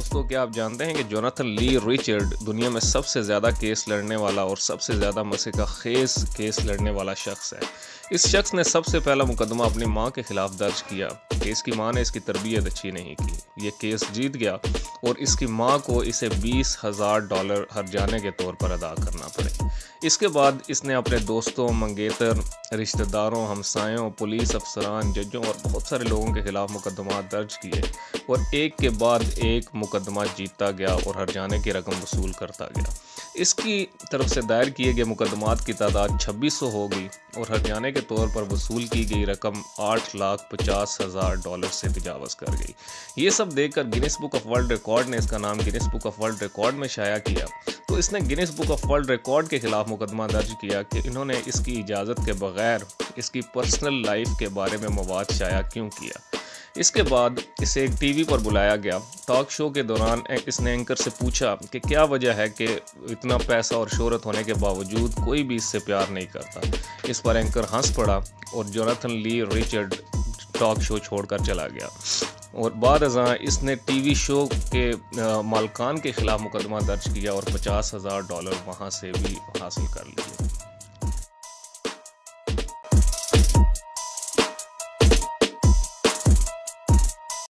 दोस्तों, क्या आप जानते हैं कि जोनाथन ली रिचर्ड दुनिया में सबसे ज़्यादा केस लड़ने वाला और सबसे ज़्यादा मसे का खेस केस लड़ने वाला शख्स है। इस शख्स ने सबसे पहला मुकदमा अपनी मां के खिलाफ दर्ज किया कि इसकी मां ने इसकी तरबियत अच्छी नहीं की। ये केस जीत गया और इसकी मां को इसे $20,000 हर्जाने के तौर पर अदा करना पड़े। इसके बाद इसने अपने दोस्तों, मंगेतर, रिश्तेदारों, हमसायों, पुलिस अफसरान, जजों और बहुत सारे लोगों के खिलाफ मुकदमा दर्ज किए और एक के बाद एक मुकदमा जीतता गया और हर्जाने की रकम वसूल करता गया। इसकी तरफ से दायर किए गए मुकदमात की तादाद 2600 हो गई और हर्जाने के तौर पर वसूल की गई रकम $8,50,000 से तजावज़ कर गई। ये सब देखकर Guinness Book of World Record ने इसका नाम Guinness Book of World Record में शाया किया। तो इसने Guinness Book of World Record के खिलाफ मुकदमा दर्ज किया कि इन्होंने इसकी इजाज़त के बगैर इसकी पर्सनल लाइफ के बारे में मवाद शाया क्यों किया। इसके बाद इसे एक टीवी पर बुलाया गया। टॉक शो के दौरान इसने एंकर से पूछा कि क्या वजह है कि इतना पैसा और शोहरत होने के बावजूद कोई भी इससे प्यार नहीं करता। इस पर एंकर हंस पड़ा और Jonathan Lee Richard talk show छोड़कर चला गया और बाद अज़ां इसने टीवी शो के मालकान के ख़िलाफ़ मुकदमा दर्ज किया और $50,000 वहाँ से भी हासिल कर लिए।